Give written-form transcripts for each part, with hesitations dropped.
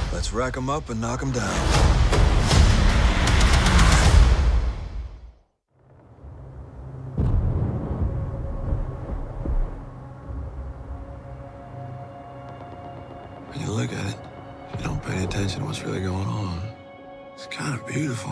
Let's rack 'em up and knock 'em down. When you look at it, you don't pay attention to what's really going on. It's kind of beautiful.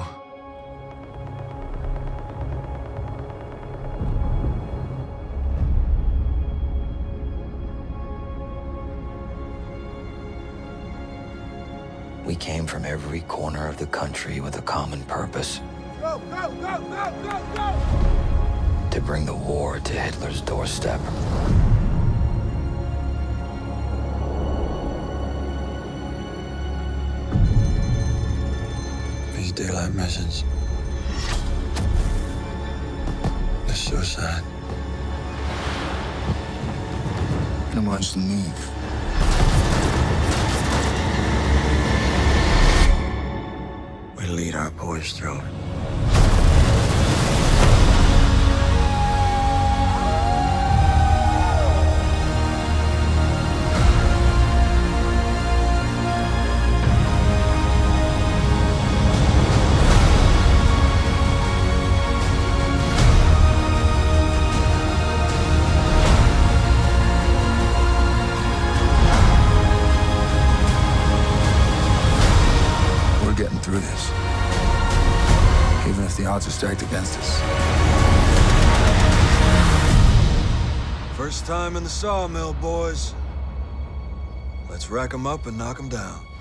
We came from every corner of the country with a common purpose. Go, go, go, go, go, go! To bring the war to Hitler's doorstep. These daylight missions. It's suicide. Who wants to move? We lead our boys through it. We're getting through this. Even if the odds are stacked against us. First time in the sawmill, boys. Let's rack 'em up and knock 'em down.